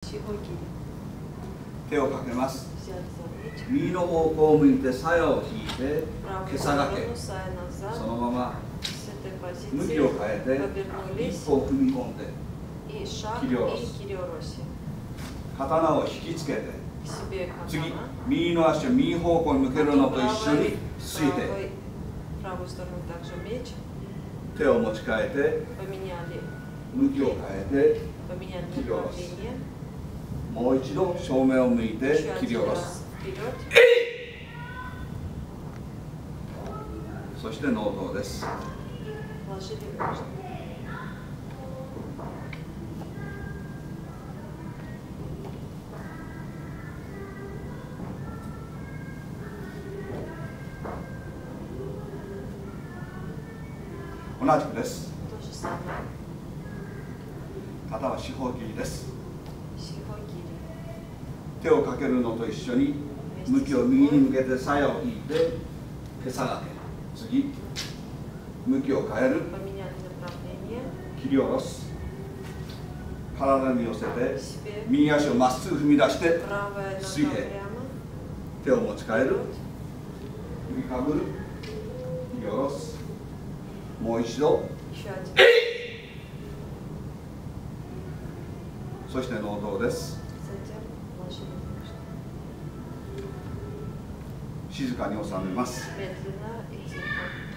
手をかけます。右の方向を向いて鞘を引いてけさがけ、そのまま向きを変えて一歩踏み込んで切り下ろす。刀を引きつけて次、右の足を右方向に向けるのと一緒について手を持ち替えて向きを変えて切り下ろす。もう一度正面を向いて切り下ろす。そして納刀です。同じくです。肩は四方切りです。手をかけるのと一緒に向きを右に向けて鞘を引いてけさがけ、次向きを変える、切り下ろす。体に寄せて右足をまっすぐ踏み出して水平、手を持ち替える、振りかぶる、切り下ろす。もう一度そして納刀です。静かに収めます。